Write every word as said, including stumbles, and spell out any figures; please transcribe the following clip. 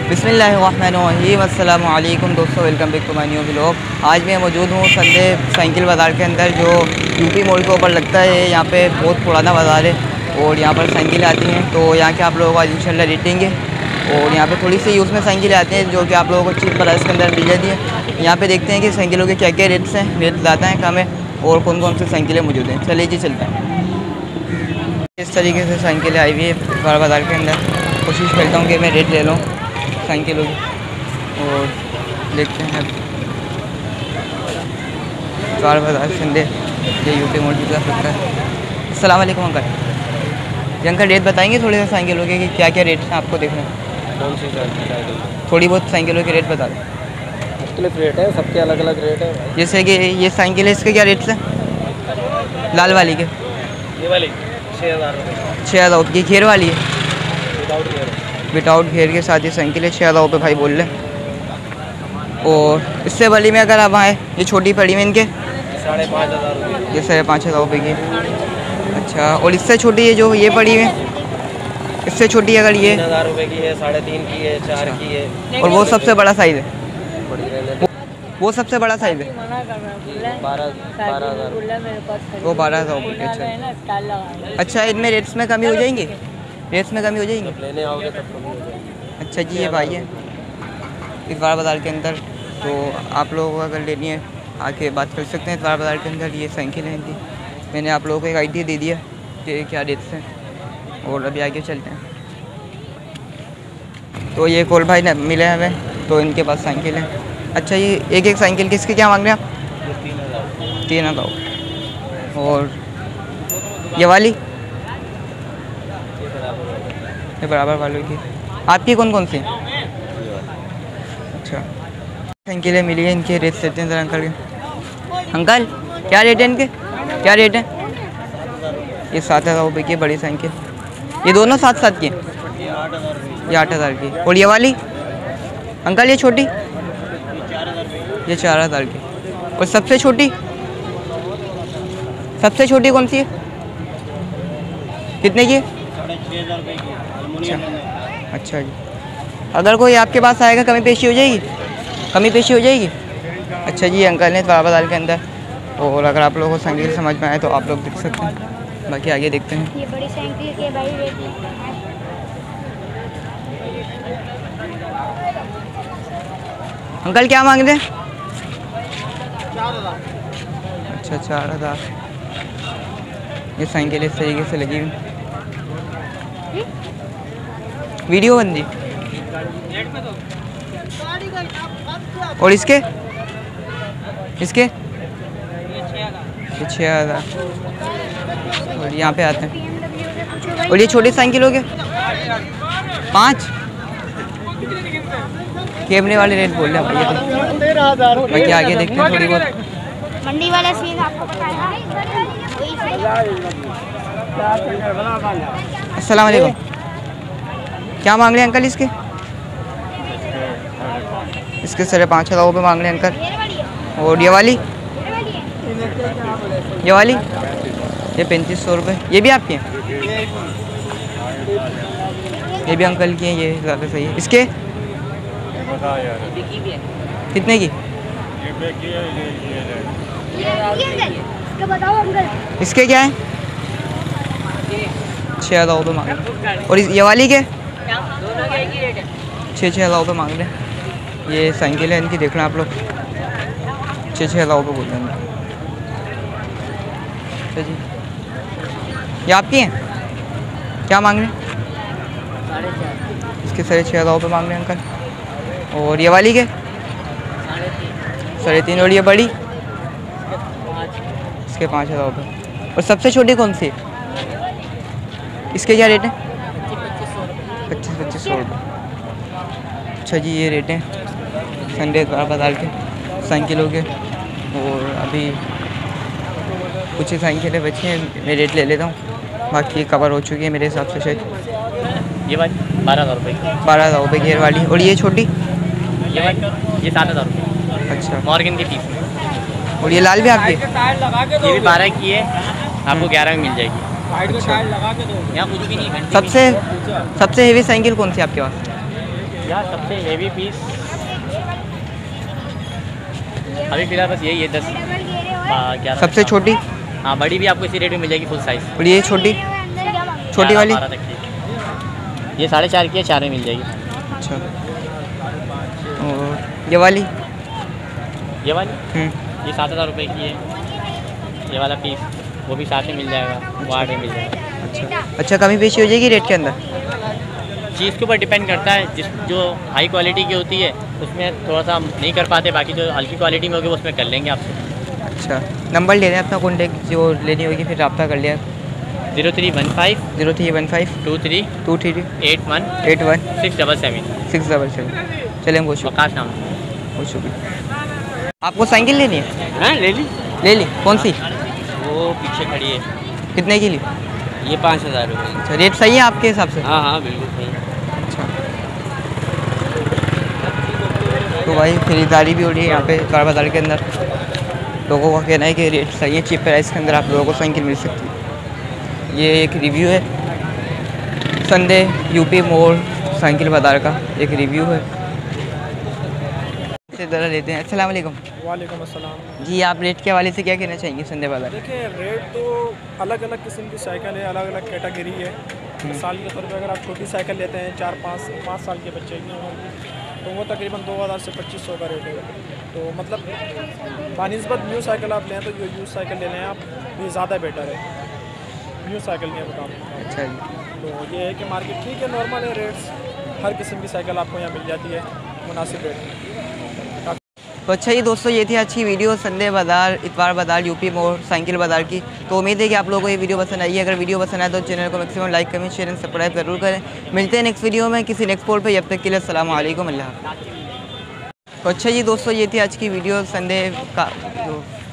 बिस्मिल्लाहिर्रहमानिर्रहीम अस्सलामु अलैकुम दोस्तों, welcome back to my new vlog. आज मैं मौजूद हूँ संडे साइकिल बाज़ार के अंदर, जो यूपी मॉल के ऊपर लगता है। यहाँ पे बहुत पुराना बाज़ार है और यहाँ पर साइकिलें आती हैं, तो यहाँ के आप लोगों को आज इंशाल्लाह रेट देंगे। और यहाँ पे थोड़ी सी यूज़ में साइकिलें आती हैं जो कि आप लोगों को चीप प्राइस के अंदर मिल जाती है। यहाँ पे देखते हैं कि साइकिलों के क्या क्या रेट्स हैं, रेट ज़्यादा हैं कम है और कौन कौन सी साइकिलें मौजूद हैं। चलिए जी चलते हैं। इस तरीके से साइकिलें आई हुई है इतवार बाज़ार के अंदर। कोशिश करता हूँ कि मैं रेट ले लूँ साइकिलों की और देखते हैं इतवार बाज़ार संडे ये यूपी मॉल की तरफ लगता है। अस्सलाम वालेकुम अंकल। ये अंकल रेट बताएंगे थोड़े से साइकिलों के कि क्या क्या रेट हैं आपको देखना है? कौन सी साइकिल? थोड़ी बहुत साइकिलों के रेट बता दें। मुख्तलिफ रेट है, सबके अलग अलग रेट है। जैसे कि ये साइकिल है, इसके क्या रेट्स हैं? लाल वाली के ये वाली छः हज़ार रुपये। छः हज़ार की घेर वाली है, विदाउट घेर विदाउट घेर के साथ ये साइकिल है। छः हज़ार रुपये भाई बोल रहे। और इससे वाली में अगर आप आए, ये छोटी पड़ी में इनके साढ़े पाँच हज़ार रुपये। ये साढ़े पाँच हज़ार रुपये की। अच्छा, और इससे छोटी है जो ये पड़ी है, इससे छोटी अगर ये तीन हज़ार रुपये की है, साढ़े तीन की है, चार की है। और वो सबसे बड़ा साइज़ है, बड़ी रहने वो, वो सबसे बड़ा साइज़ है बारह बारह हज़ार वो बारह हज़ार रुपये। अच्छा अच्छा, इनमें रेट्स में कमी हो जाएंगी? रेट्स में कमी हो जाएंगी? जब लेने आओगे तब कमी हो जाएगी। अच्छा जी, ये भाई है इतवार बाज़ार के अंदर, तो आप लोगों को अगर लेनी है आके बात कर सकते हैं। इतवार बाज़ार के अंदर ये साइकिल है इनकी। मैंने आप लोगों को एक आइडिया दे दिया कि क्या रेट्स हैं और अभी आगे चलते हैं। तो ये कोल भाई ने मिले हमें, तो इनके पास साइकिल है। अच्छा, ये एक एक साइकिल किसके क्या मांग रहे हैं आप? तीन हज़ार तीन हज़ार। और ये वाली ये बराबर वालों की आपकी कौन कौन सी? अच्छा, साइकिलें मिली है, इनके रेट देते हैं ज़रा अंकल के। अंकल क्या रेट है इनके, क्या रेट है? ये सात हज़ार रुपये की बड़ी साइकिल। ये दोनों साथ साथ की, ये आठ हज़ार की। और ये वाली अंकल, ये छोटी ये चार हज़ार की। और सबसे छोटी सबसे छोटी कौन सी है, कितने की है? अच्छा अच्छा जी। अगर कोई आपके पास आएगा कमी पेशी हो जाएगी? कमी पेशी हो जाएगी। अच्छा जी, अंकल ने इतवार बाज़ार के अंदर। और अगर आप लोगों को साइकिल समझ में आए तो आप लोग देख सकते हैं। बाकी आगे देखते हैं। ये बड़ी साइकिल के भाई रेट अंकल क्या मांग रहे हैं? अच्छा, चार हज़ार। ये साइकिल इस तरीके से लगी हुई, वीडियो बंदी। और इसके इसके ये छः हज़ार। और यहाँ पे आते हैं। और ये छोटी साइकिल हो गए पाँच। कैमरे वाले रेट बोल रहे हैं भाई। बाकी आगे देखते हैं थोड़ी बहुत। मंडी वाला सीन आपको बताया। अस्सलाम वालेकुम। क्या मांग रहे हैं अंकल इसके? इसके साढ़े पाँच हज़ार रुपये मांग रहे हैं अंकल। और ये वाली ये वाली ये पैंतीस सौ रुपये। ये भी आपके हैं? ये भी अंकल की हैं। ये ज़्यादा सही है। इसके कितने की? इसके क्या है? छः हज़ार रुपये मांग रहे हैं। और ये वाली के छः छः हज़ार रुपये मांग रहे हैं। ये साइकिल है इनकी, देखना आप लोग। छः छः हज़ार रुपये बोल रहे हैं। अच्छा जी, ये आपकी हैं? क्या मांग रहे हैं? इसके साढ़े छः हज़ार रुपये मांग रहे हैं अंकल। और ये वाली के साढ़े तीन। और ये बड़ी इसके पाँच हज़ार रुपये। और सबसे छोटी कौन सी है? इसके क्या रेट है? पच्चीस पच्चीस सौ रुपये। अच्छा जी, ये रेट हैं संडे बाज़ार के साइकिलों के। और अभी कुछ ही साइकिलें बची हैं, मैं रेट ले लेता हूँ। बाकी कवर हो चुकी है मेरे हिसाब से शायद। ये वाली बारह हज़ार रुपये बारह हज़ार रुपये घेर वाली। और ये छोटी ये वाली ये सात हज़ार रुपये। अच्छा, मॉर्गन के पीस। और ये लाल भी आपकी? ये भी बारह की है, आपको ग्यारह में मिल जाएगी। अच्छा, यहाँ कुछ भी नहीं। सबसे सबसे हेवी साइकिल कौन सी आपके पास? यहाँ सबसे हेवी पीस अभी फिलहाल बस यही है, दस ग्यारह। सबसे छोटी? हाँ, बड़ी भी आपको इसी रेट में मिल जाएगी, फुल साइज़। और ये छोटी छोटी वाली? बारह तक की ये साढ़े चार की है, चार में मिल जाएगी। अच्छा, और ये वाली? ये वाली हम्म, ये सात हज़ार रुपये की है। ये वाला पीस वो भी साथ में मिल जाएगा, वो आठ में मिल जाएगा। अच्छा अच्छा, कमी पेशी हो जाएगी रेट के अंदर? चीज़ के ऊपर डिपेंड करता है, जिस जो हाई क्वालिटी की होती है उसमें थोड़ा सा हम नहीं कर पाते, बाकी जो हल्की क्वालिटी में होगी उसमें कर लेंगे आपसे। अच्छा, नंबर ले लें अपना, कॉन्टेक्ट जो लेनी होगी फिर रब्ता कर लिया। Zero three one five zero three one five two three two three eight one eight one six double seven six double seven. चलें, बहुत शुक्रिया, वकास नाम। बहुत शुक्रिया। आपको साइकिल लेनी है? हाँ, ले ली ले ली, कौन सी? वो पीछे खड़ी है। कितने की ली? ये पाँच हज़ार रुपये। अच्छा, रेट सही है आपके हिसाब से? हाँ हाँ, बिल्कुल सही। अच्छा, तो भाई खरीदारी भी हो रही है यहाँ पे कार बाज़ार के अंदर। लोगों का कहना है कि रेट सही है, चीप प्राइस के अंदर आप लोगों को साइकिल मिल सकती है। ये एक रिव्यू है संडे यूपी मोड़ साइकिल बाज़ार का, एक रिव्यू है। इसे ज़रा लेते हैं। अस्सलाम वालेकुम। वालेकुम अस्सलाम। जी, आप रेट के हवाले से क्या कहना चाहेंगे संडे बाज़ार? देखिए, रेट तो अलग अलग किस्म की साइकिल है, अलग अलग कैटेगरी है। मिसाल के तौर पे अगर आप छोटी साइकिल लेते हैं, चार पाँच पाँच साल के बच्चे की उम्र की, तो वो तकरीबन दो हज़ार से पच्चीस सौ का रेट है। तो मतलब बानिस्बत न्यू साइकिल आप लें तो जो यूज़ साइकिल ले लें आप, ये ज़्यादा बेटर है न्यू साइकिल के मुकाबले। अच्छा जी, तो ये है कि मार्केट ठीक है, नॉर्मल है रेट्स, हर किस्म की साइकिल आपको यहाँ मिल जाती है मुनासिब रेट में। तो अच्छा जी दोस्तों, ये थी अच्छी वीडियो संडे बाज़ार, इतवार बाज़ार, यूपी मोड़ साइकिल बाज़ार की। तो उम्मीद है कि आप लोगों को ये वीडियो पसंद आई है। अगर वीडियो पसंद आए तो चैनल को maximum like, comment, share and subscribe जरूर करें। मिलते हैं नेक्स्ट वीडियो में किसी नेक्स्ट पोल पे, जब तक के लिए अस्सलाम वालेकुम, अल्लाह हाफ़िज़। तो अच्छा जी दोस्तों, ये थी आज की वीडियो संडे का जो